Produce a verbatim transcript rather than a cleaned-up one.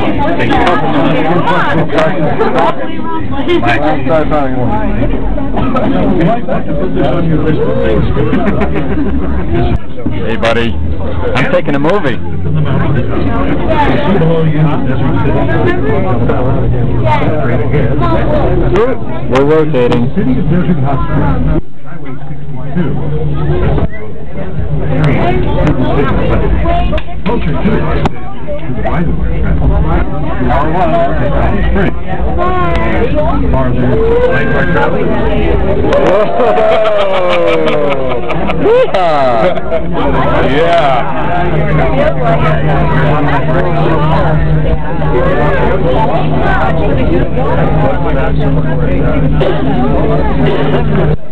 Hey, buddy. I'm taking a movie. We're rotating. Yeah.